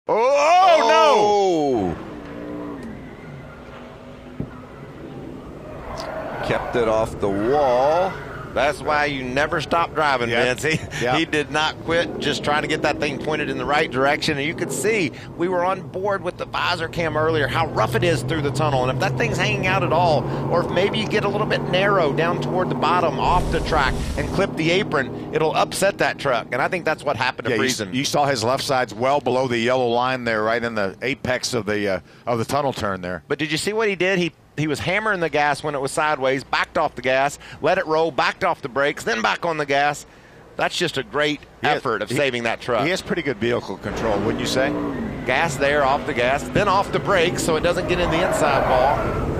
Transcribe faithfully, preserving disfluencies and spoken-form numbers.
Oh, oh. no! Kept it off the wall. That's why you never stop driving, Yep. Vince. He, Yep. he did not quit, just trying to get that thing pointed in the right direction. And you could see we were on board with the visor cam earlier, how rough it is through the tunnel. And if that thing's hanging out at all, or if maybe you get a little bit narrow down toward the bottom off the track and clip the apron, it'll upset that truck. And I think that's what happened to Yeah, Friesen. you, you saw his left side's well below the yellow line there, right in the apex of the uh, of the tunnel turn there. But did you see what he did? He He was hammering the gas when it was sideways, backed off the gas, let it roll, backed off the brakes, then back on the gas. That's just a great He effort has, of he, saving that truck. He has pretty good vehicle control, wouldn't you say? Gas there, off the gas, then off the brakes so it doesn't get in the inside wall.